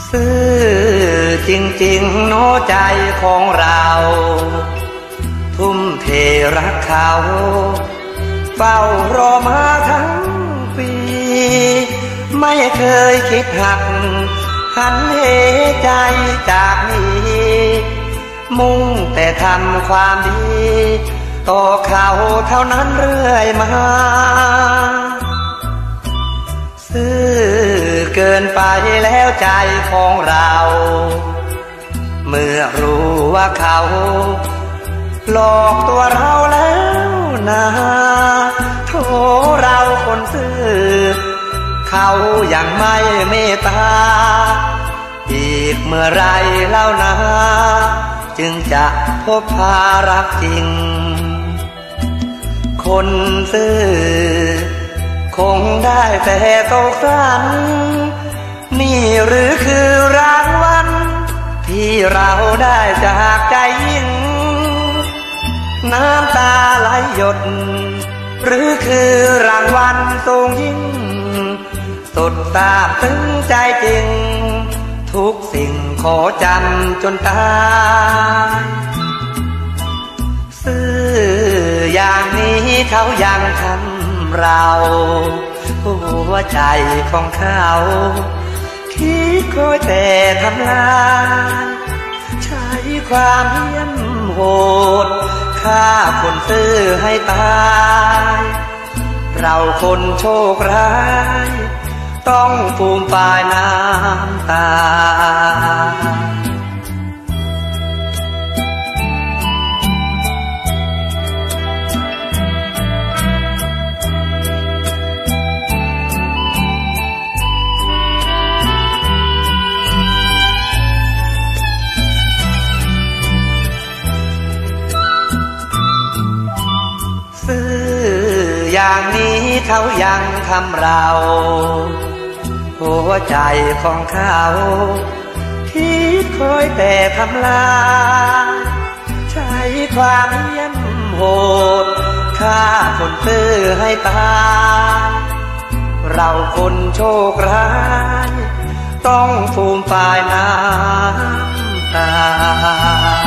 ซื่อจริงๆโน้ใจของเราทุ่มเทรักเขาเฝ้ารอมาทั้งปีไม่เคยคิดหักหันเหใจจากนี้มุ่งแต่ทำความดีต่อเขาเท่านั้นเรื่อยมาซื่อเกินไปแล้วใจของเราเมื่อรู้ว่าเขาหลอกตัวเราแล้วนะโธ่เราคนซื่อเขายังไม่เมตตาอีกเมื่อไรเล่านะจึงจะพบภารักจริงคนซื่อคงได้แต่ตกสันนี่หรือคือรางวัลที่เราได้จากใจยิ่งน้ำตาไหลหยดหรือคือรางวัลสูงยิ่งสุดซาบซึ้งใจจริงทุกสิ่งขอจำจนตายซื่ออย่างนี้เขายังทำเราหัวใจของเขาคิดคอยแต่ทำลายใช้ความเหี้ยมโหดฆ่าคนซื่อให้ตายเราคนโชคร้ายต้องฟูมฟายน้ำตาซื่ออย่างนี้เขายังทำเราหัวใจของเขาคิดคอยแต่ทำลายใช้ความเหี้ยมโหดฆ่าคนซื่อให้ตายเราคนโชคร้ายต้องฟูมฟายน้ำตา